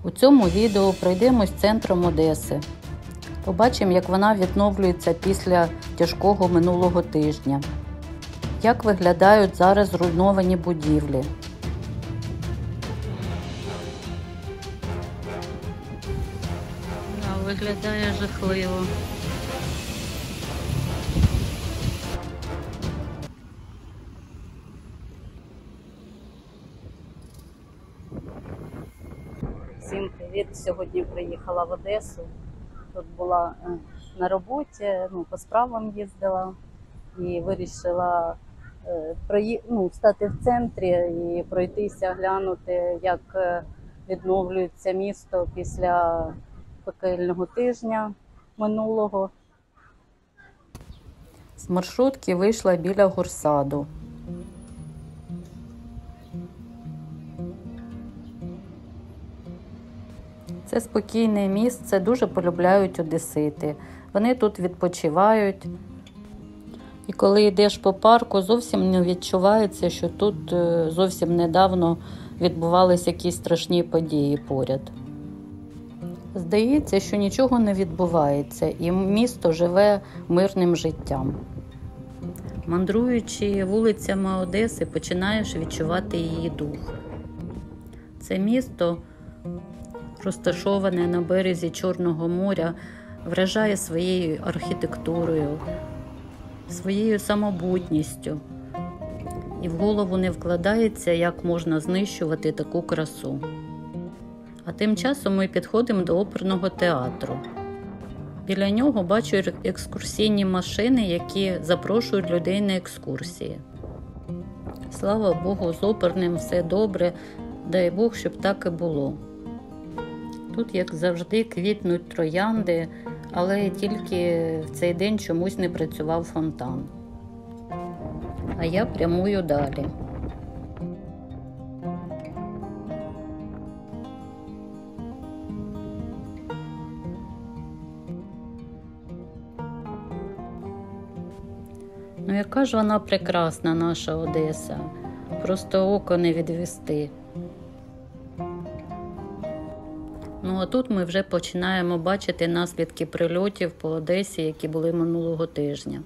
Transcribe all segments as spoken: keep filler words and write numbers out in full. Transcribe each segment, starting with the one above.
У цьому відео пройдемось центром Одеси. Побачимо, як вона відновлюється після тяжкого минулого тижня. Як виглядають зараз зруйновані будівлі. Да, виглядає жахливо. Всім привіт! Сьогодні приїхала в Одесу. Тут була на роботі, ну, по справам їздила і вирішила е, ну, стати в центрі і пройтися, глянути, як відновлюється місто після пекельного тижня минулого. З маршрутки вийшла біля горсаду. Це спокійне місце, дуже полюбляють одесити. Вони тут відпочивають. І коли йдеш по парку, зовсім не відчувається, що тут зовсім недавно відбувалися якісь страшні події поряд. Здається, що нічого не відбувається, і місто живе мирним життям. Мандруючи вулицями Одеси, починаєш відчувати її дух. Це місто, розташоване на березі Чорного моря, вражає своєю архітектурою, своєю самобутністю. І в голову не вкладається, як можна знищувати таку красу. А тим часом ми підходимо до оперного театру. Біля нього бачу екскурсійні машини, які запрошують людей на екскурсії. Слава Богу, з оперним все добре, дай Бог, щоб так і було. Тут, як завжди, квітнуть троянди, але тільки в цей день чомусь не працював фонтан. А я прямую далі. Ну, яка ж вона прекрасна, наша Одеса. Просто око не відвести. Ну, а тут ми вже починаємо бачити наслідки прильотів по Одесі, які були минулого тижня.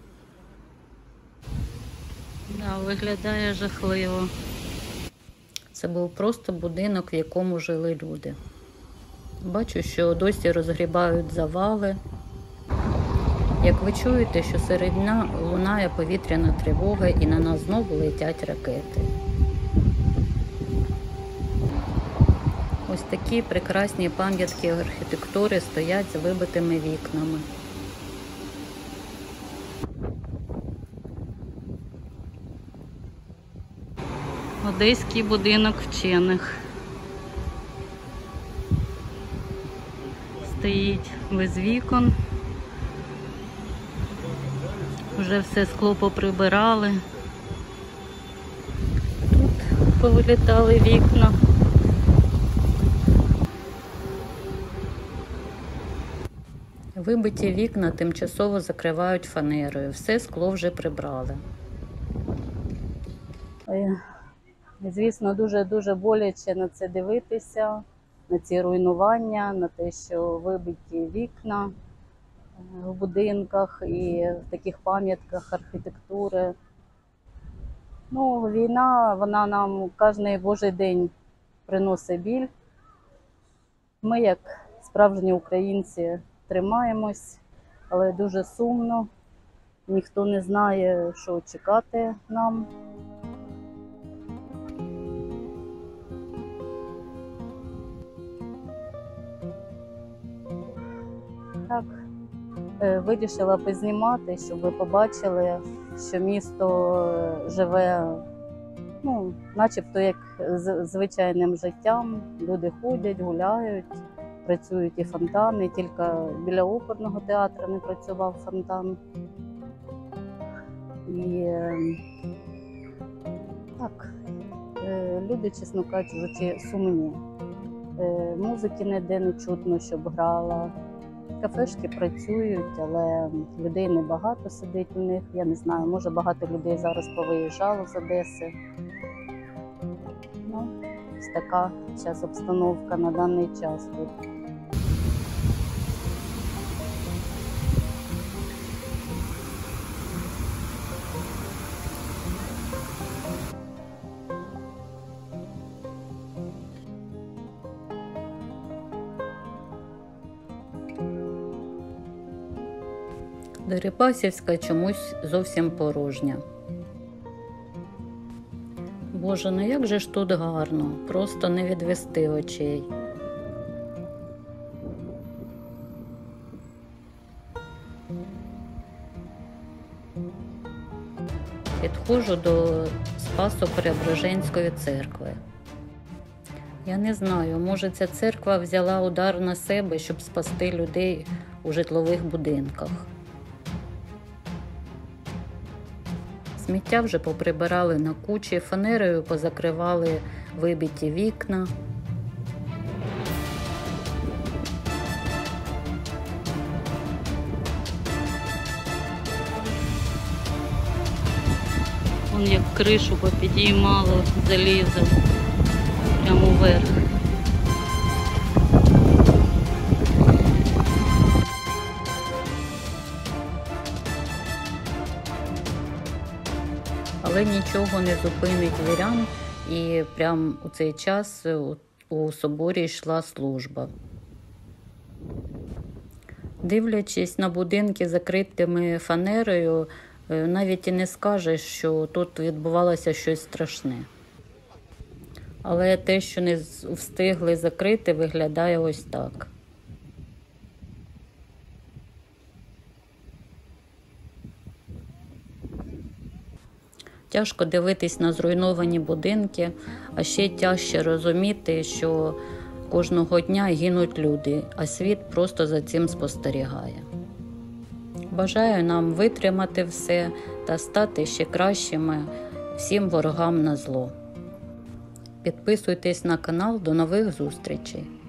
Да, виглядає жахливо. Це був просто будинок, в якому жили люди. Бачу, що досі розгрібають завали. Як ви чуєте, що серед дня лунає повітряна тривога і на нас знову летять ракети. Ось такі прекрасні пам'ятки архітектури стоять з вибитими вікнами. Одеський будинок вчених. Стоїть без вікон. Вже все скло поприбирали. Тут повилітали вікна. Вибиті вікна тимчасово закривають фанерою. Все скло вже прибрали. Звісно, дуже-дуже боляче на це дивитися, на ці руйнування, на те, що вибиті вікна в будинках і в таких пам'ятках архітектури. Ну, війна, вона нам кожен божий день приносить біль. Ми, як справжні українці, тримаємось, але дуже сумно. Ніхто не знає, що чекати нам. Так, вирішила познімати, щоб ви побачили, що місто живе, ну, начебто як звичайним життям. Люди ходять, гуляють, працюють і фонтани, тільки біля оперного театру не працював фонтан. І так, люди, чесно кажучи, сумні. Музики ніде не чутно, щоб грала. Кафешки працюють, але людей небагато сидить у них. Я не знаю, може багато людей зараз повиїжджало з Одеси. Ну, ось така зараз обстановка на даний час тут. Дерипасівська чомусь зовсім порожня. Боже, ну як же ж тут гарно, просто не відвести очей. Підходжу до Спасо-Преображенської церкви. Я не знаю, може ця церква взяла удар на себе, щоб спасти людей у житлових будинках. Сміття вже поприбирали на кучі, фанерою позакривали вибиті вікна. Вон як кришу попідіймало залізо прямо вверх. Але нічого не зупинить вірян, і прямо у цей час у соборі йшла служба. Дивлячись на будинки закритими фанерою, навіть і не скажеш, що тут відбувалося щось страшне. Але те, що не встигли закрити, виглядає ось так. Тяжко дивитись на зруйновані будинки, а ще тяжче розуміти, що кожного дня гинуть люди, а світ просто за цим спостерігає. Бажаю нам витримати все та стати ще кращими всім ворогам на зло. Підписуйтесь на канал, до нових зустрічей!